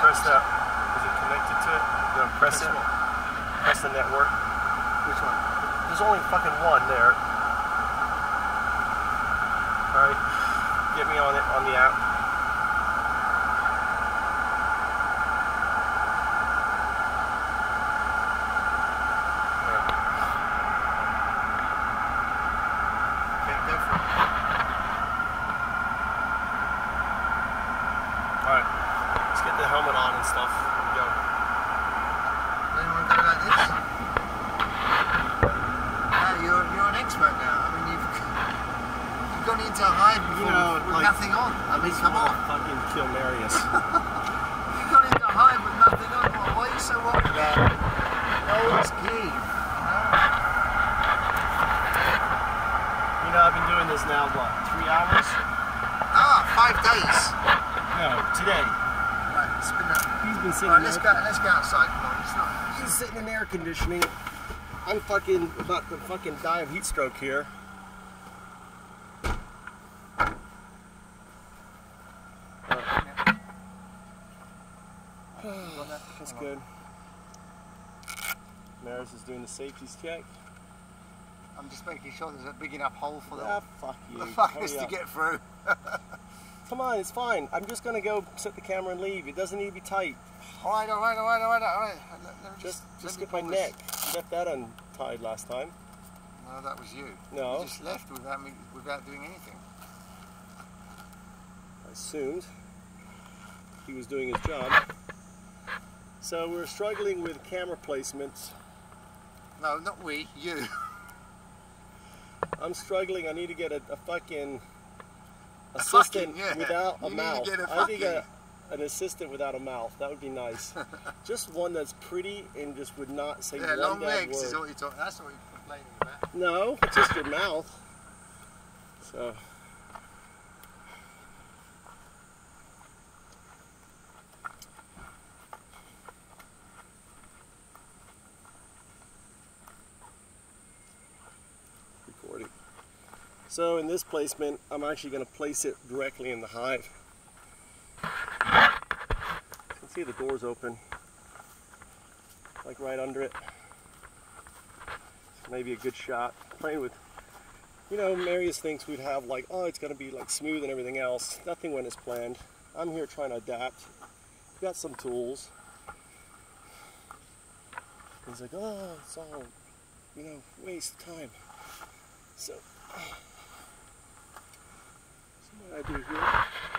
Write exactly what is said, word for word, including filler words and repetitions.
press that. Is it connected to it? No, press it. Press the network. Which one? There's only fucking one there. Alright. Get me on it on the app. Alright, let's get the helmet on and stuff. Here we go. Anyone go like this? No, you're, you're an expert now. I mean, you've, you've gone into a hive before You know, with like, nothing on. I mean, come on. Fucking kill Marius. You've gone into a hive with nothing on. Why, why are you so worried about it? No, it's key. You know, I've been doing this now, what, three hours? Ah, five days. No, today. Right, it's been a... He's been sitting Right, there. let's go, let's go outside. Come on, it's not... He's sitting in air conditioning. I'm fucking about to fucking die of heat stroke here. That's good. Maris is doing the safeties check. I'm just making sure there's a big enough hole for the, Ah, fuck you. the fuckers Hurry to up. get through. Come on, it's fine. I'm just gonna go set the camera and leave. It doesn't need to be tight. Alright, alright, alright, alright, alright. Let, let me Just, just, just let get me my pull this. neck. You left that untied last time. No, that was you. No. You just left without me, without doing anything. I assumed he was doing his job. So we're struggling with camera placements. No, not we, you. I'm struggling. I need to get a, a fucking A assistant fucking, yeah. without a You need to mouth. get a I need to get a, an assistant without a mouth. That would be nice. Just one that's pretty and just would not say Yeah, one long bad legs word. is what you're talking. That's what you're complaining about. No, it's just your mouth. So. Recording. So in this placement, I'm actually going to place it directly in the hive. You can see the door's open, like right under it. Maybe a good shot. Playing with, you know, Marius thinks we'd have like, oh, it's going to be like smooth and everything else. Nothing went as planned. I'm here trying to adapt. Got some tools. He's like, oh, it's all, you know, waste of time. So, so what I do here